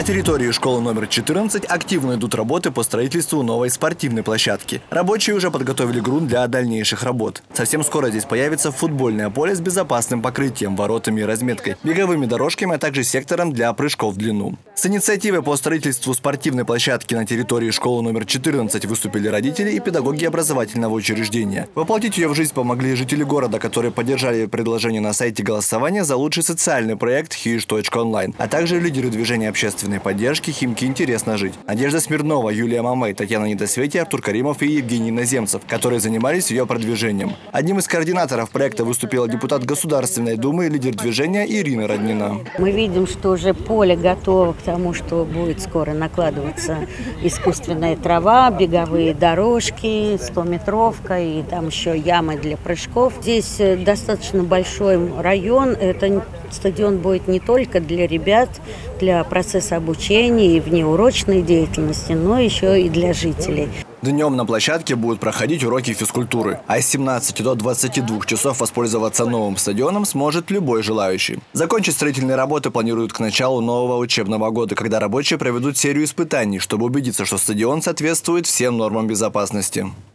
территории школы номер 14 активно идут работы по строительству новой спортивной площадки. Рабочие уже подготовили грунт для дальнейших работ. Совсем скоро здесь появится футбольное поле с безопасным покрытием, воротами и разметкой, беговыми дорожками, а также сектором для прыжков в длину. С инициативой по строительству спортивной площадки на территории школы номер 14 выступили родители и педагоги образовательного учреждения. Воплотить ее в жизнь помогли жители города, которые поддержали предложение на сайте голосования за лучший социальный проект «Хиш.онлайн», а также лидеры движения общественной поддержки «Химки интересно жить». Надежда Смирнова, Юлия Мамей, Татьяна Недосвети, Артур Каримов и Евгений Наземцев, которые занимались ее продвижением. Одним из координаторов проекта выступила депутат Государственной Думы и лидер движения Ирина Роднина. Мы видим, что уже поле готово к тому, что будет скоро накладываться искусственная трава, беговые дорожки, 100-метровка и там еще ямы для прыжков. Здесь достаточно большой район. Это стадион будет не только для ребят, для процесса обучения и внеурочной деятельности, но еще и для жителей. Днем на площадке будут проходить уроки физкультуры, а с 17 до 22 часов воспользоваться новым стадионом сможет любой желающий. Закончить строительные работы планируют к началу нового учебного года, когда рабочие проведут серию испытаний, чтобы убедиться, что стадион соответствует всем нормам безопасности.